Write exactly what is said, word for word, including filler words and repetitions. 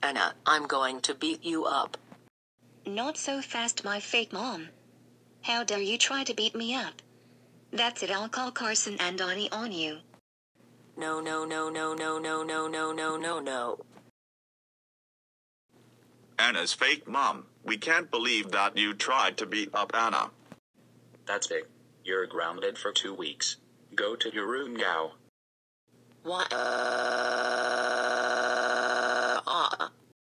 Anna, I'm going to beat you up. Not so fast, my fake mom. How dare you try to beat me up? That's it, I'll call Carson and Donnie on you. No, no, no, no, no, no, no, no, no, no, no. Anna's fake mom. We can't believe that you tried to beat up Anna. That's big. You're grounded for two weeks. Go to your room now. What? Uh...